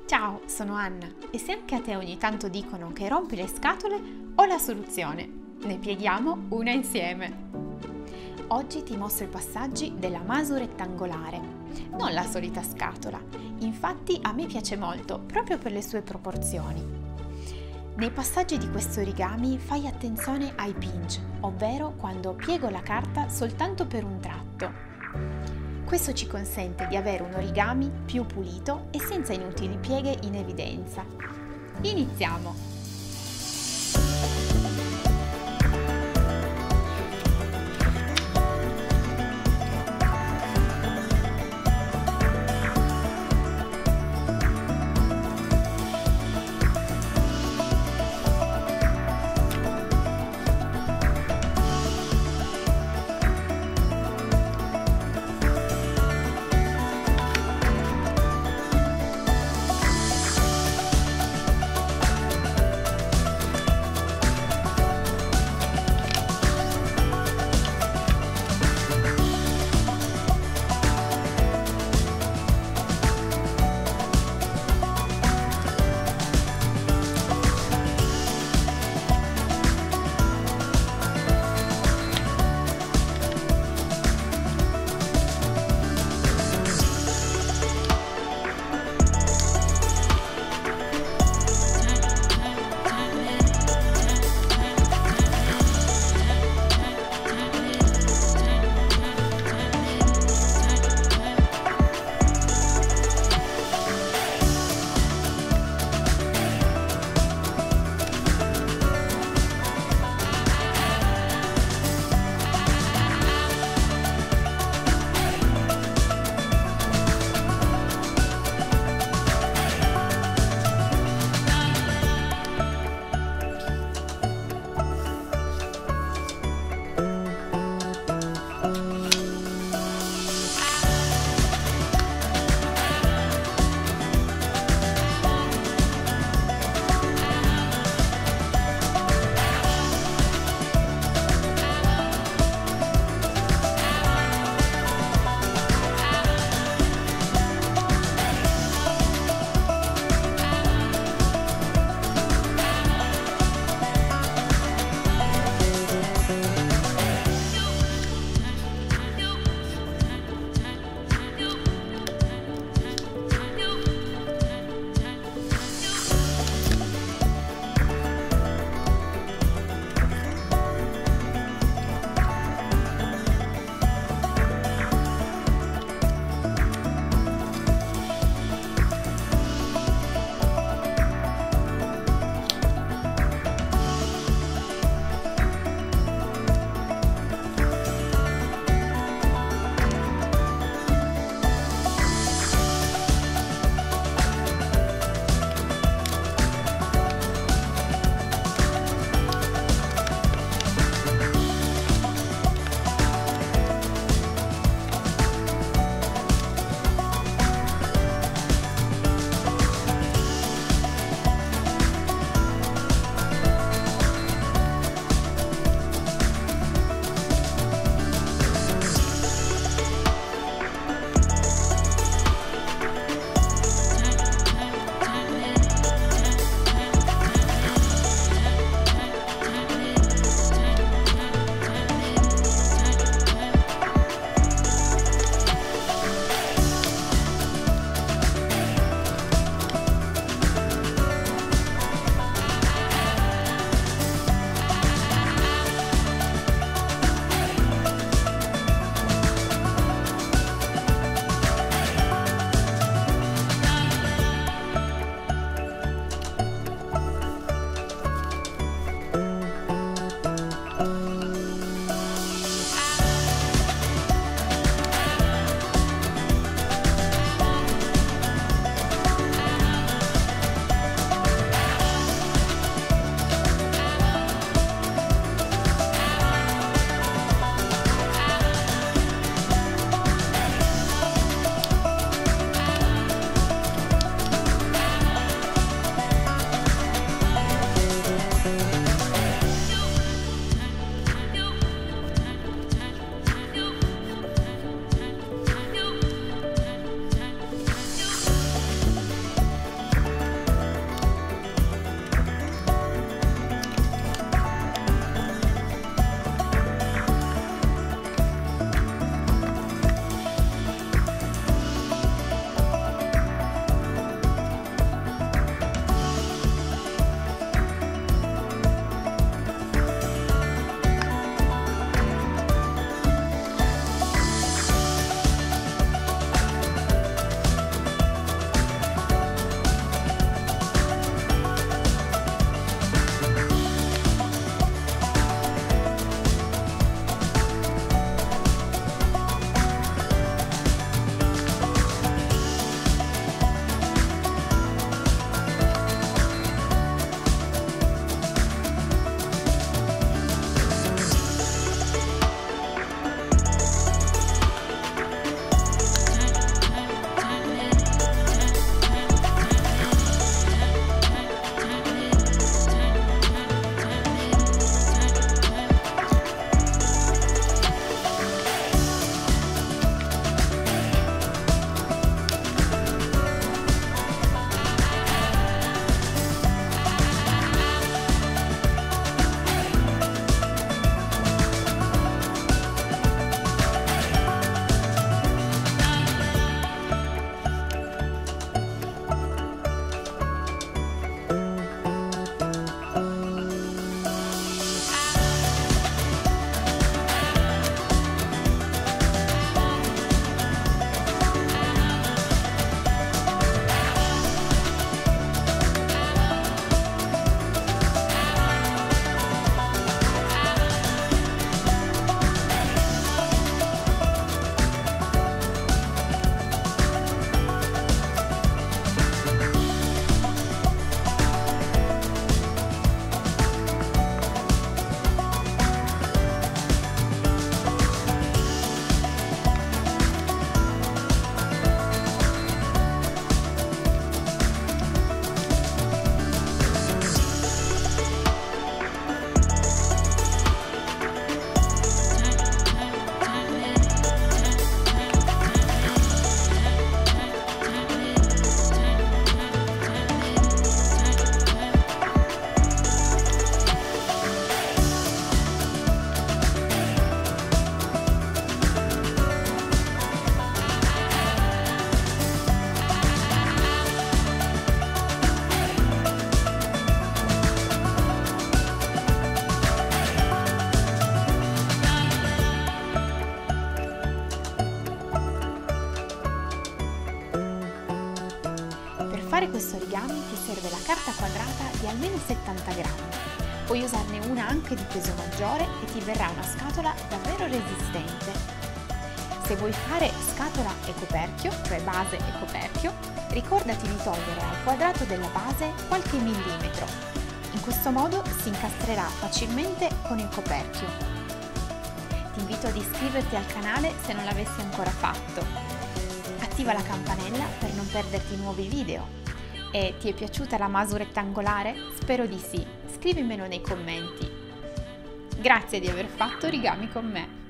Ciao, sono Anna e se anche a te ogni tanto dicono che rompi le scatole, ho la soluzione. Ne pieghiamo una insieme. Oggi ti mostro i passaggi della maso rettangolare, non la solita scatola. Infatti a me piace molto proprio per le sue proporzioni. Nei passaggi di questo origami fai attenzione ai pinch, ovvero quando piego la carta soltanto per un tratto. Questo ci consente di avere un origami più pulito e senza inutili pieghe in evidenza. Iniziamo! fare questo origami ti serve la carta quadrata di almeno 70 grammi. Puoi usarne una anche di peso maggiore e ti verrà una scatola davvero resistente. Se vuoi fare scatola e coperchio, cioè base e coperchio, ricordati di togliere al quadrato della base qualche millimetro. In questo modo si incastrerà facilmente con il coperchio. Ti invito ad iscriverti al canale se non l'avessi ancora fatto. Attiva la campanella per non perderti nuovi video. E ti è piaciuta la maso rettangolare? Spero di sì, scrivimelo nei commenti. Grazie di aver fatto origami con me!